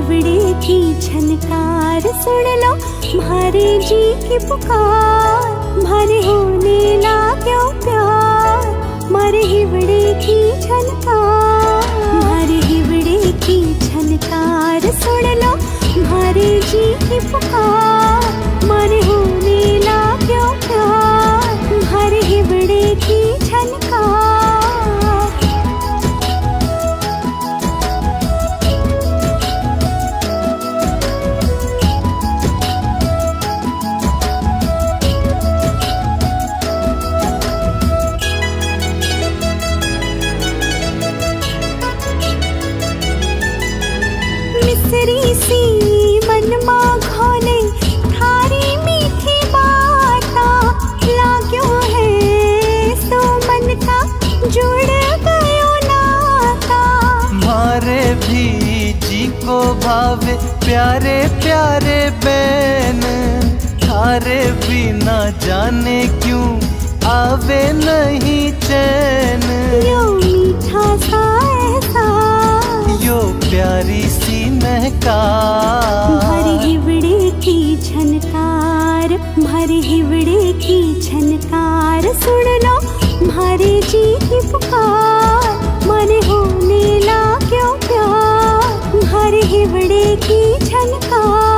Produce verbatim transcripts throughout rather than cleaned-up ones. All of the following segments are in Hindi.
हिवड़े की झनकार सुन लो म्हारे जी की पुकार, म्हारे होने लाग्यो प्यार, म्हारे हिवड़े की झनकार, म्हारे हिवड़े की झनकार सुन लो म्हारे जी की पुकार, म्हारे होने लाग्यो प्यार, म्हारे हिवड़े की झनकार। मिसरी सी मन मां घोले थारी मीठी बाता, लाग्यो है सो मन का जुड़ गयो नाता। मारे भी जी को भावे प्यारे प्यारे बैन, थारे भी ना जाने क्यों आवे नहीं चैन। यो मीठा सा एहसास, यो प्यारी सी महकार, म्हारे हिवड़े की झनकार, म्हारे हिवड़े की झनकार सुन लो म्हारे जी की पुकार, माने होने लाग्यो प्यार, म्हारे हिवड़े की झनकार।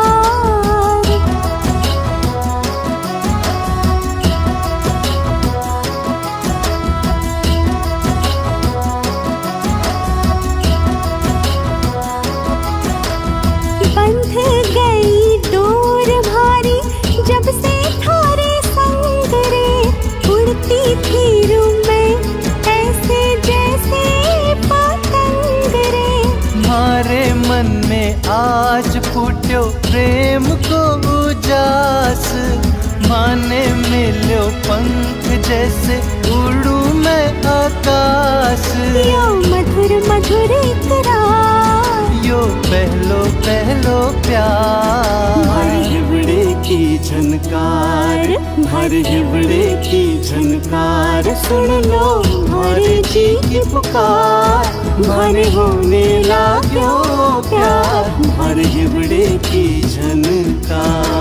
बंध गई डोर भारी जब से थारे संग रे, उड़ती थी रूह में ऐसे जैसे पतंग रे। मारे मन में आज फूट्यो प्रेम को उजास, माने मिलो पंख जैसे उड़ू मैं आकाश। यो मधुर मधुर इकरार, यो पहलो पहलो प्यार, म्हारे हिवड़े की झनकार, म्हारे हिवड़े की झनकार सुन लो म्हारे जी की पुकार, म्हारे होने लाग्यो प्यार, म्हारे हिवड़े की झनकार।